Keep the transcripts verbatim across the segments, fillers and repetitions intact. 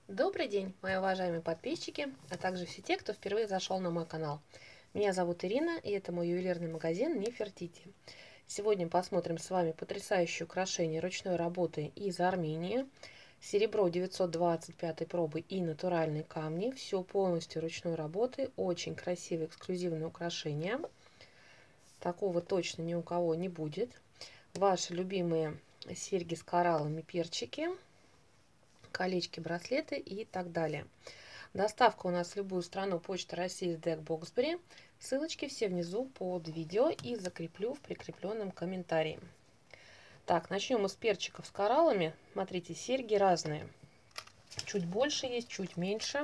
Добрый день, мои уважаемые подписчики, а также все те, кто впервые зашел на мой канал. Меня зовут Ирина, и это мой ювелирный магазин Нефертити. Сегодня посмотрим с вами потрясающее украшение ручной работы из Армении. Серебро девятьсот двадцать пятой пробы и натуральные камни. Все полностью ручной работы. Очень красивое эксклюзивное украшение. Такого точно ни у кого не будет. Ваши любимые серьги с кораллами, перчики, колечки, браслеты и так далее. Доставка у нас в любую страну, Почта России, СДЭК, Боксбери. Ссылочки все внизу под видео и закреплю в прикрепленном комментарии. Так, начнем мы с перчиков с кораллами. Смотрите, серьги разные. Чуть больше есть, чуть меньше.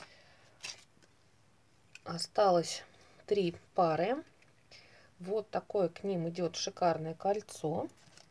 Осталось три пары. Вот такое к ним идет шикарное кольцо.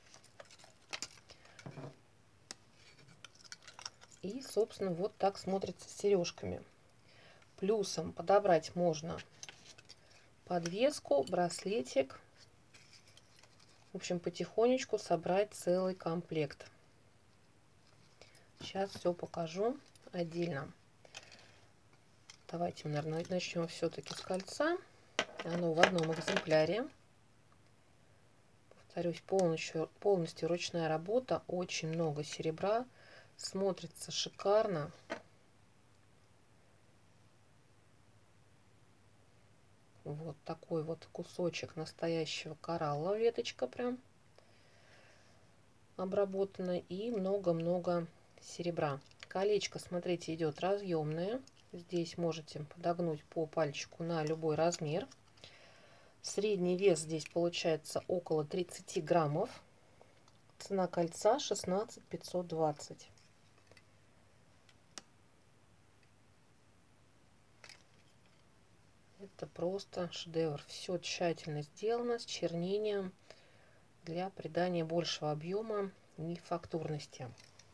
И, собственно, вот так смотрится с сережками. Плюсом подобрать можно подвеску, браслетик. В общем, потихонечку собрать целый комплект. Сейчас все покажу отдельно. Давайте мы, наверное, начнем все-таки с кольца. Оно в одном экземпляре. Повторюсь, полностью, полностью ручная работа. Очень много серебра. Смотрится шикарно. Вот такой вот кусочек настоящего коралла, веточка прям обработана, и много-много серебра. Колечко, смотрите, идет разъемное. Здесь можете подогнуть по пальчику на любой размер. Средний вес здесь получается около тридцати граммов. Цена кольца шестнадцать тысяч пятьсот двадцать. Это просто шедевр. Все тщательно сделано, с чернением, для придания большего объема и фактурности.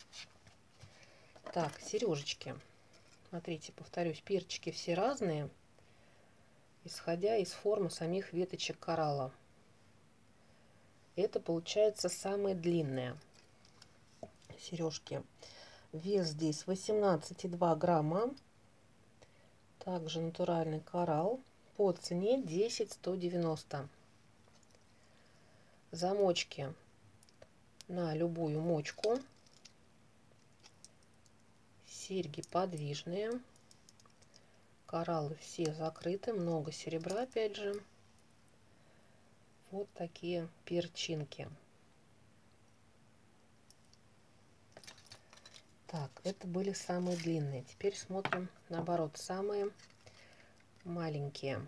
Так, сережечки. Смотрите, повторюсь, перчики все разные, исходя из формы самих веточек коралла. Это получается самые длинные сережки. Вес здесь восемнадцать и два грамма. Также натуральный коралл. По цене десять тысяч сто девяносто. Замочки на любую мочку. Серьги подвижные. Кораллы все закрыты. Много серебра, опять же. Вот такие перчинки. Так, это были самые длинные. Теперь смотрим наоборот, самые маленькие.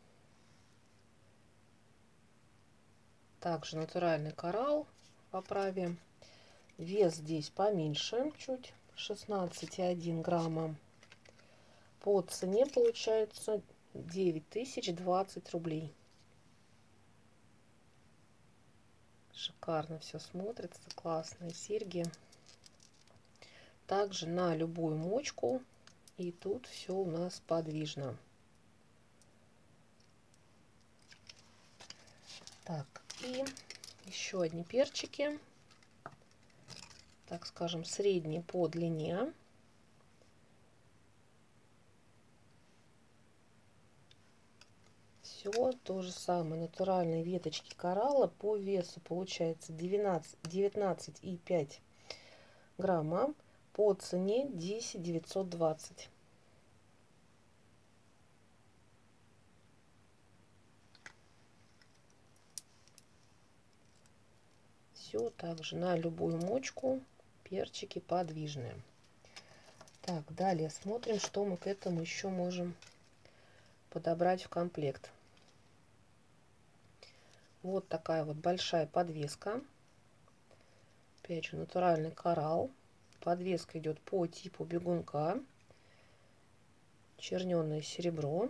Также натуральный коралл в оправе. Вес здесь поменьше чуть, шестнадцать и один грамма. По цене получается девять тысяч двадцать рублей. Шикарно все смотрится, классные серьги. Также на любую мочку, и тут все у нас подвижно. Так, и еще одни перчики, так скажем, средние по длине. Все то же самое, натуральные веточки коралла. По весу получается девятнадцать и пять грамма. По цене десять тысяч девятьсот двадцать. Все также на любую мочку, перчики подвижные. Так, далее смотрим, что мы к этому еще можем подобрать в комплект. Вот такая вот большая подвеска. Опять же, натуральный коралл. Подвеска идет по типу бегунка. Черненое серебро.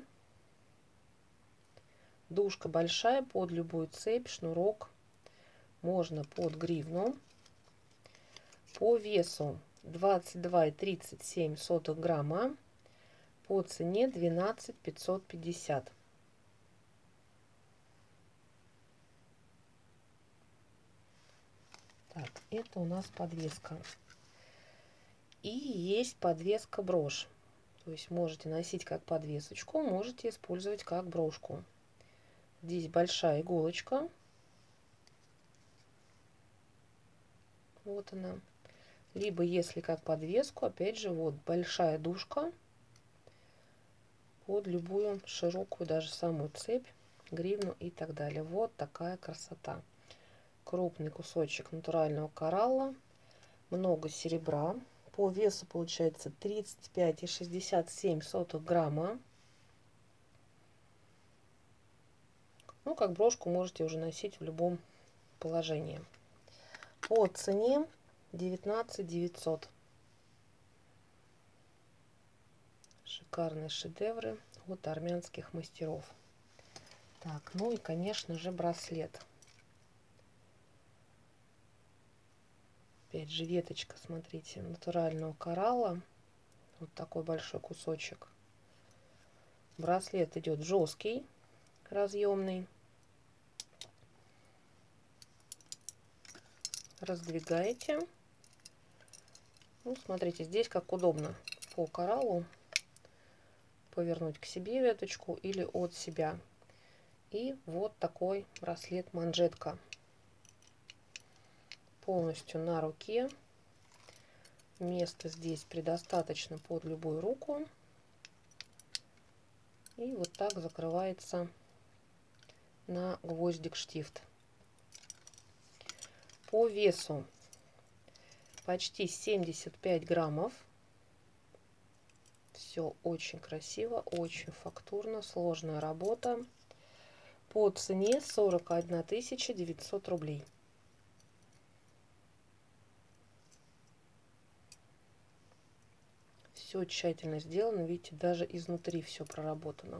Дужка большая под любую цепь, шнурок. Можно под гривну. По весу двадцать два и тридцать семь сотых грамма. По цене двенадцать тысяч пятьсот пятьдесят. Так, это у нас подвеска. И есть подвеска брошь. То есть можете носить как подвесочку, можете использовать как брошку. Здесь большая иголочка. Вот она. Либо, если как подвеску, опять же, вот большая дужка под любую широкую, даже самую цепь, гривну и так далее. Вот такая красота. Крупный кусочек натурального коралла, много серебра. По весу получается тридцать пять и шестьдесят семь сотых грамма. Ну, как брошку можете уже носить в любом положении. По цене девятнадцать девятьсот. Шикарные шедевры от армянских мастеров. Так, ну и, конечно же, браслет. Опять же, веточка, смотрите, натурального коралла. Вот такой большой кусочек. Браслет идет жесткий, разъемный. Раздвигаете. Ну, смотрите, здесь как удобно по кораллу повернуть к себе веточку или от себя. И вот такой браслет-манжетка. Полностью на руке. Места здесь предостаточно под любую руку. И вот так закрывается на гвоздик-штифт. По весу почти семьдесят пять граммов. Все очень красиво, очень фактурно, сложная работа. По цене сорок одна тысяча девятьсот рублей. Все тщательно сделано, видите, даже изнутри все проработано.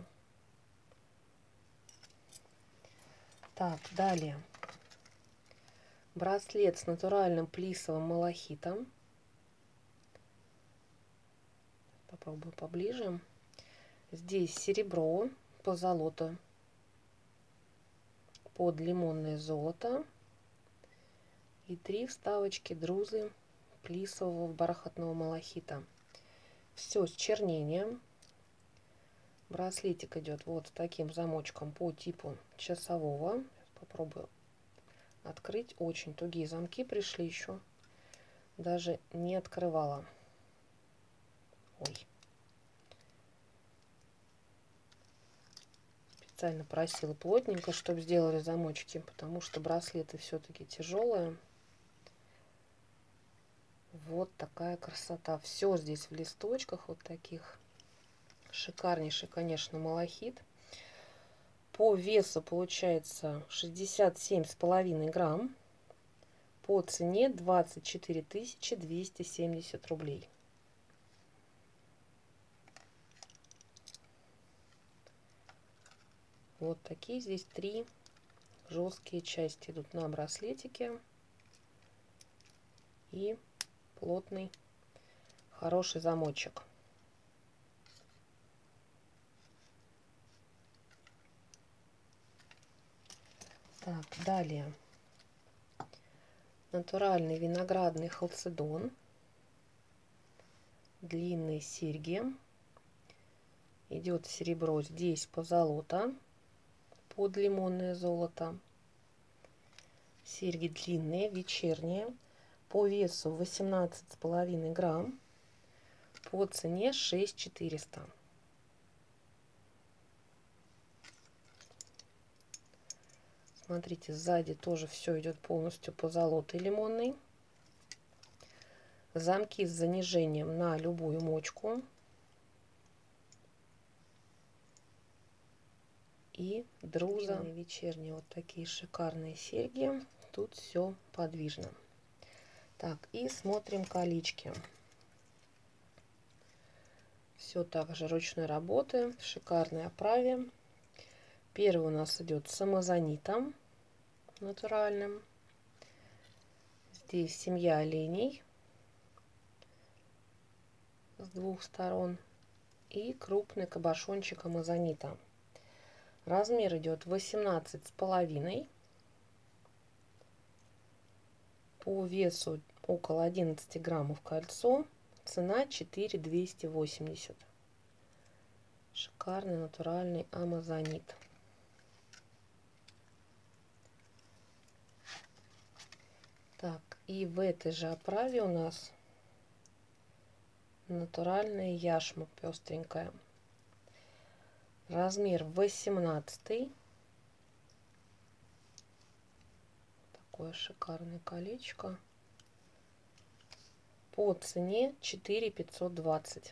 Так, далее. Браслет с натуральным плисовым малахитом. Попробую поближе. Здесь серебро, позолота под лимонное золото и три вставочки друзы плисового бархатного малахита. Все с чернением. Браслетик идет вот с таким замочком по типу часового. Попробую открыть. Очень тугие замки пришли еще. Даже не открывала. Ой. Специально просила плотненько, чтобы сделали замочки, потому что браслеты все-таки тяжелые. Вот такая красота. Все здесь в листочках вот таких. Шикарнейший, конечно, малахит. По весу получается шестьдесят семь с половиной грамм. По цене двадцать четыре тысячи двести семьдесят рублей. Вот такие здесь три жесткие части идут на браслетике. И плотный, хороший замочек. Так, далее. Натуральный виноградный халцедон. Длинные серьги. Идет серебро, здесь позолота под лимонное золото. Серьги длинные, вечерние. По весу восемнадцать с половиной грамм. По цене шесть тысяч четыреста. Смотрите, сзади тоже все идет полностью позолотой лимонной. Замки с занижением на любую мочку. И друза вечерние, вот такие шикарные серьги. Тут все подвижно. Так, и смотрим колечки. Все также ручной работы, в шикарной оправе. Первый у нас идет с амазонитом натуральным. Здесь семья оленей с двух сторон. И крупный кабошончик амазонита. Размер идет восемнадцать с половиной. По весу около одиннадцати граммов кольцо. Цена четыре двести восемьдесят. Шикарный натуральный амазонит. Так, и в этой же оправе у нас натуральная яшма пестренькая. Размер восемнадцатый. Такое шикарное колечко. По цене четыре пятьсот двадцать.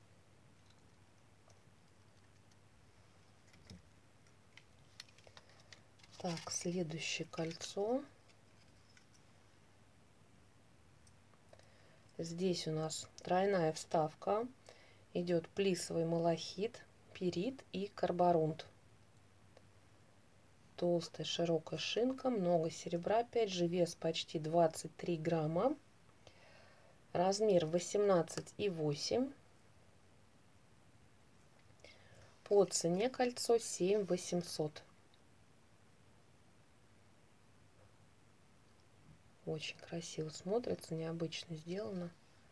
Так, следующее кольцо. Здесь у нас тройная вставка. Идет плисовый малахит, пирит и карборунт. Толстая широкая шинка, много серебра, опять же вес почти двадцать три грамма. Размер восемнадцать и восемь. По цене кольцо семь восемьсот. Очень красиво смотрится, необычно сделано.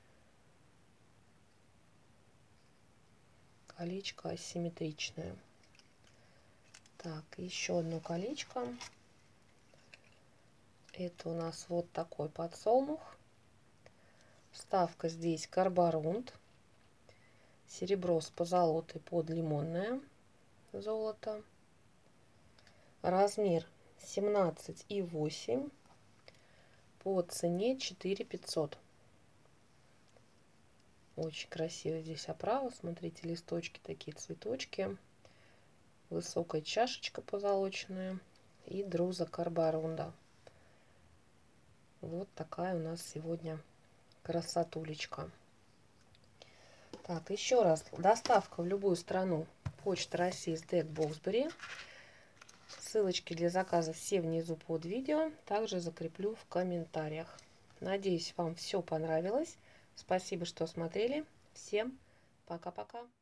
Колечко асимметричное. Так, еще одно колечко. Это у нас вот такой подсолнух. Вставка здесь карборунт. Серебро с позолотой под лимонное золото. Размер семнадцать и восемь. По цене четыре пятьсот. Очень красиво здесь оправа. Смотрите, листочки, такие цветочки. Высокая чашечка позолоченная. И друза карборунда. Вот такая у нас сегодня красотулечка. Так, еще раз. Доставка в любую страну. Почта России, СДЭК, Боксбери. Ссылочки для заказа все внизу под видео. Также закреплю в комментариях. Надеюсь, вам все понравилось. Спасибо, что смотрели. Всем пока-пока.